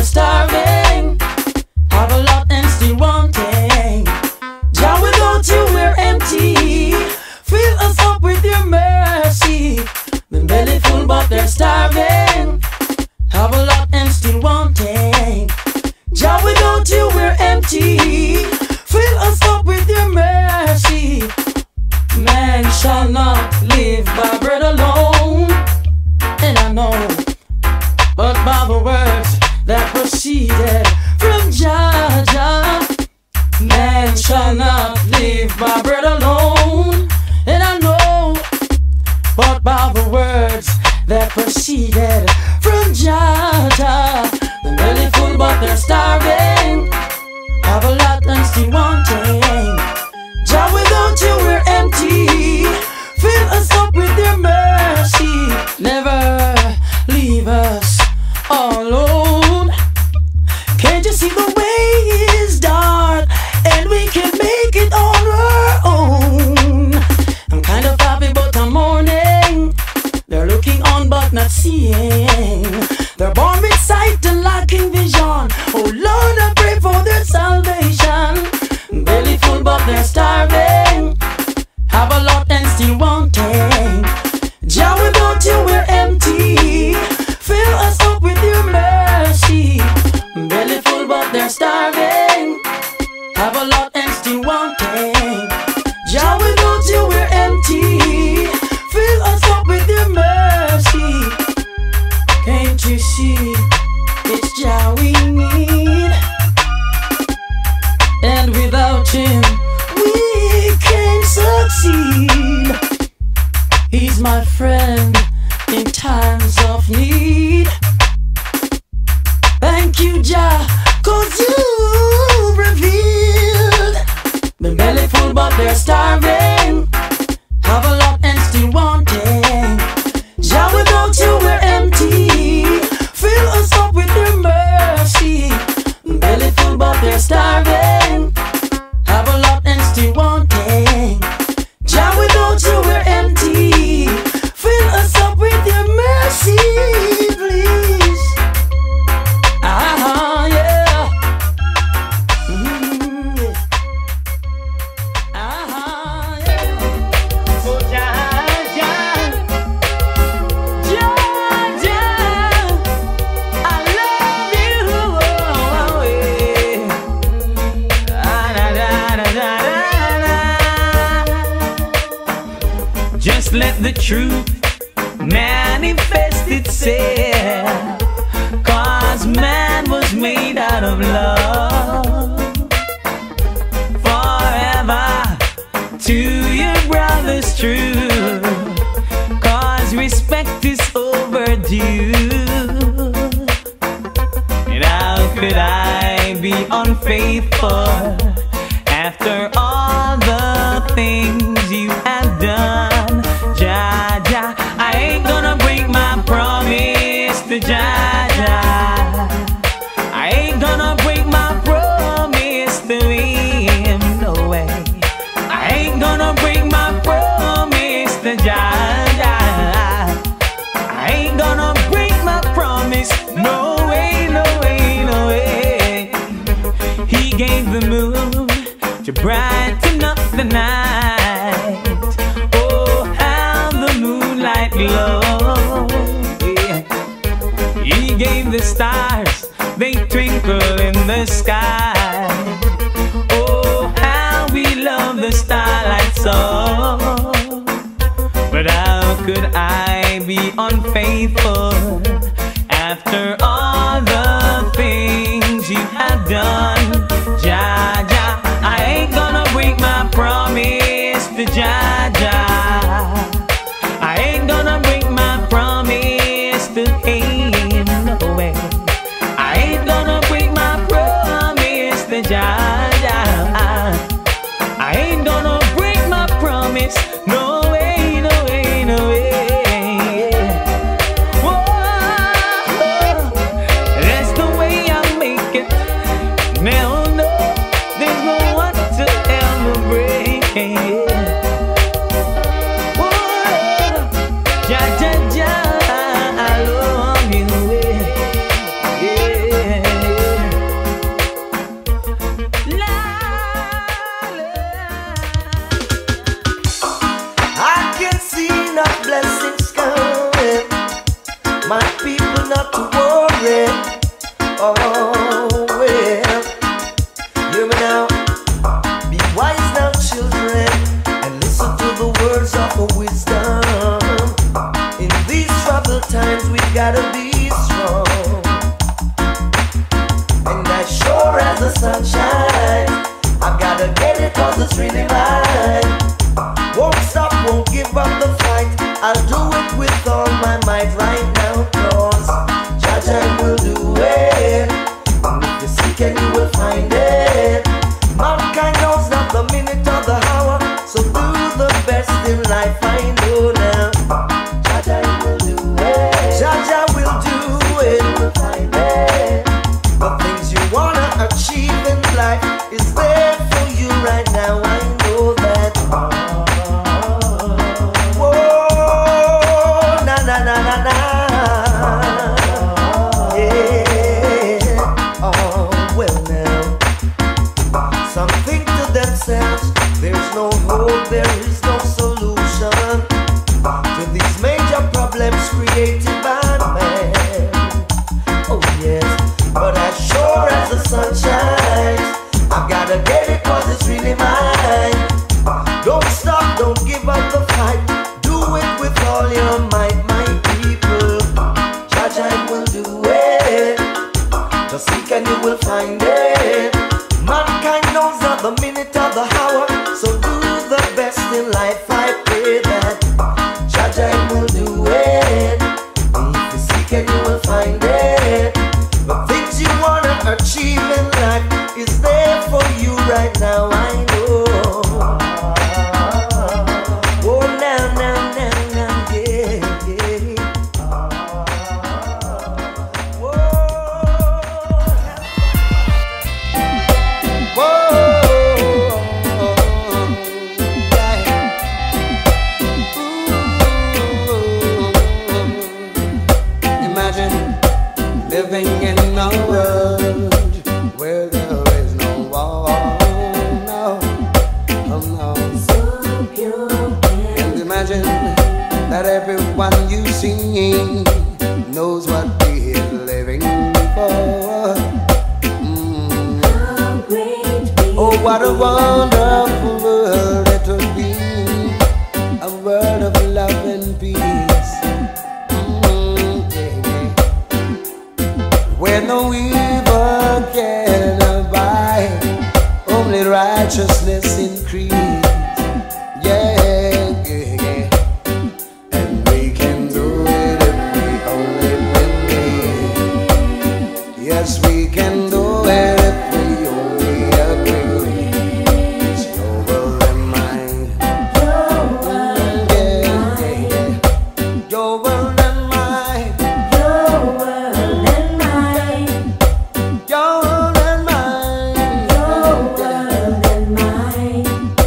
they're starving. Have a lot and still wanting. Jah, without you we're empty. Fill us up with your mercy. The belly full but they're starving. Have a lot and still wanting. Jah, without you we're empty. Fill us up with your mercy. Man shall not live by bread alone, and I know, but by the words that proceeded from Jah Jah. Man shall not live by bread alone, and I know, but by the words that proceeded from Jah Jah. The belly full but they're starving. Have a lot and still wanting. Jah, without you we're empty. Fill us up with your mercy. Never leave us alone. Can't you see the way is dark, and we can make it on our own? I'm kind of happy but I'm mourning. They're looking on but not seeing. They're born with sight and lacking vision. Oh Lord, I pray for their salvation. Belly full but they're starving. Have a lot and still wanting. Jah, without you we're empty. Fill us up with your mercy. Belly full but they're starving. Have a lot and still wanting. Jah, without you we're empty. Fill us up with your mercy. Can't you see it's Jah we need? And without him we can't succeed. He's my friend in times of need. Thank you, Jah, 'cause you revealed. The belly full but they're starving. Have a lot and still wanting. Jah, without you we're empty. Fill us up with your mercy. Belly full but they're starving. Have a lot and still wanting. Jah, without you we're empty. Fill us up with your mercy, please. Ah, yeah. Yeah. Ah, yeah. Oh, Jah, Jah. Jah, Jah. I love you. Oh, yeah. Ah, da, da, da, da, da. Just let the truth manifest itself, 'cause man was made out of love. Forever to your brothers true, 'cause respect is overdue. And how could I be unfaithful after all the things you have done? Jah Jah, I ain't gonna break my promise to Jah Jah. I ain't gonna break my promise to him, no way. I ain't gonna break my promise to Jah Jah. I ain't gonna break my promise, no way, no way, no way. He gave the moon to brighten up the night. Oh, how the moonlight glows. Yeah. He gave the stars, they twinkle in the sky. Oh, how we love the starlight so. But how could I be unfaithful after all the things you have done? Jah Jah, I ain't gonna break my promise to Jah Jah. I ain't gonna break my promise to him, no way. I ain't gonna break my promise to Jah Jah. I ain't gonna break my promise, no way, no way, no way. Whoa, that's the way I make it. No, no, there's no one to ever break it. Jah Jah Jah, I love you, yeah. Oh, well, hear me now. Be wise now, children, and listen to the words of a wisdom. In these troubled times, we gotta be strong. And as sure as the sunshine, I gotta get it 'cause it's really mine. Won't stop, won't give up the fight. I'll do it with all my might right now, 'cause Jah will do it. And if you seek and you will find it. Mankind knows not the minute or the hour, so do the best in life, I know now. Jah will do it. Jah will do it. Will find it. The things you wanna achieve in life is there for you right now, I know that. Whoa, na na na na na. Yeah. Oh, well now. Some think to themselves, there's no hope, there is no solution to these major problems created by man. Oh yes, but as sure as the sun shines, I gotta get it 'cause it's really mine. Don't stop, don't give up the fight. Do it with all your might, my people. Jah will do it. Just seek and you will find it. Mankind knows not the minute or the hour, so do the best in life, I pray that Jah will do it. If you seek and you will find it. The things you wanna achieve in life is there for you right now, I know. Oh, now, now, now, now, yeah, yeah. Whoa. Imagine living in a world where there is no war, no, oh no. So pure. And imagine that everyone you see knows what we are living for. Oh, what a wonderful world it would be, a world of love and peace. Where no evil can abide, only righteousness increase. Yeah, yeah, yeah. And we can do it if we only believe. Yes, we can do it if we only agree. It's your world and mine. Your world and mine. Your world and mine. Your world and mine. Your world and mine. Your world and mine.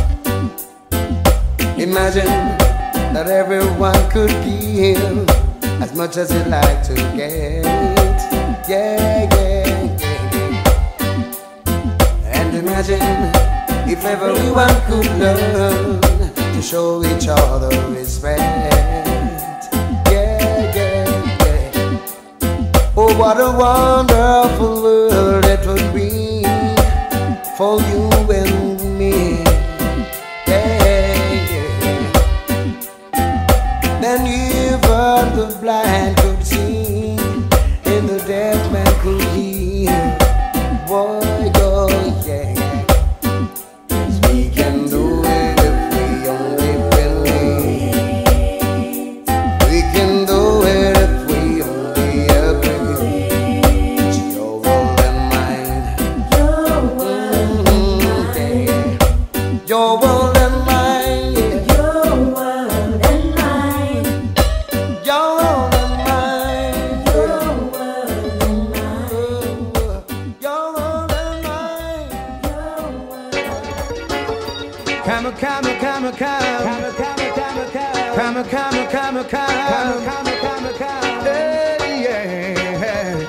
Imagine that everyone could give as much as they like to get. Yeah, yeah, yeah, yeah. And imagine if everyone could learn to show each other respect. Yeah, yeah, yeah. Oh, what a wonderful world it would be for you and me. Yeah, yeah. Then even the blind could see, and the deaf man could hear. Boy, oh yeah. We can do it if we only believe. We can do it if we only agree. It's your world and mine. Your world and mine. Your world and mine. Your world and mine. Your world and mine. Your world and mine. Your world and mine. Come, come, come, come, come, come, come, come, come, come, come, come, yeah.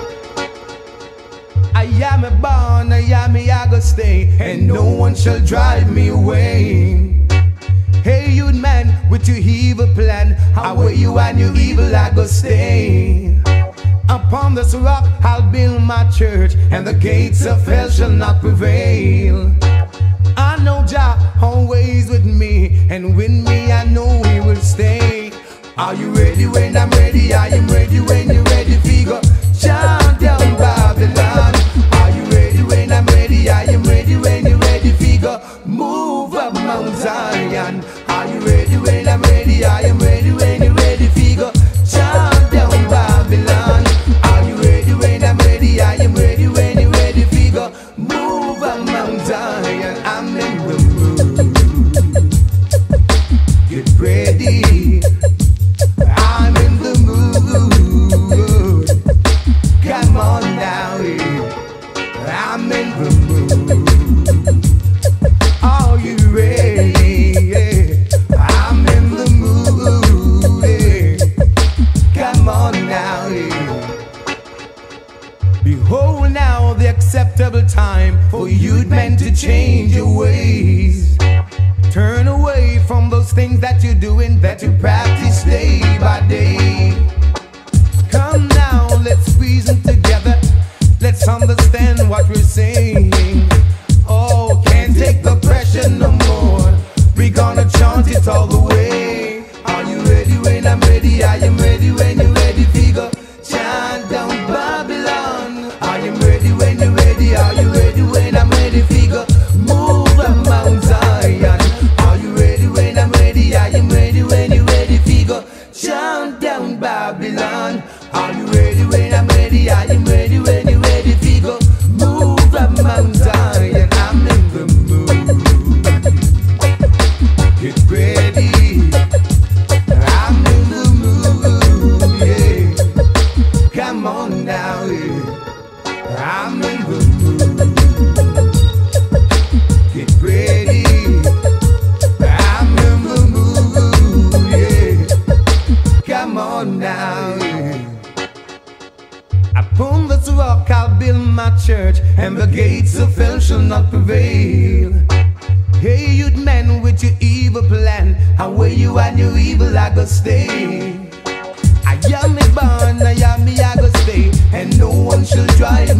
I am born, I am I go stay, and no one shall drive me away. Hey, youth man, with your evil plan, how will you and your evil I go stay? Upon this rock I'll build my church, and the gates of hell shall not prevail. I know Jah always with me, and with me I know He will stay. Are you ready when I'm ready? I am ready when you're ready. Figure shout down Babylon. Are you ready when I'm ready? I am ready when you're ready. Figure move up Mount Zion. Are you ready when I'm ready? I am ready when you're ready. Figure shout down Babylon. Are you ready when I'm ready? I am ready when you're ready. Figure move up Mount Zion. I'm in the mood. Get ready. I'm in the mood. Come on now, I'm in the mood. Are you ready? I'm in the mood. Come on now. Behold now the acceptable time for youth men to change your ways. Turn away from those things that you're doing, that you practice day by day. Come now, let's reason together. Let's understand what we're saying. Oh, can't take the pressure no more. We're gonna chant it all the way. Are you ready when I'm ready? I am ready when you're ready. Figure chant down Babylon. I am ready when you're ready. Are you ready when I'm ready? Figure move up Mount Zion. Are you ready when I'm ready? I am ready when you're ready. Figure chant down Babylon. Are you ready when I'm ready? I am ready when you're ready. Figure move up Mount Zion. I'm in the mood. Get ready. I'm in the mood. Yeah. Come on now. Yeah. I'm in the mood. Get ready. I'm in the mood. Yeah. Come on now. Yeah. Upon this rock I'll build my church, and the gates of hell shall not prevail. Hey, you'd men with your evil plan, away you and your evil I go stay. I am me born, I am me I go stay, and no one shall try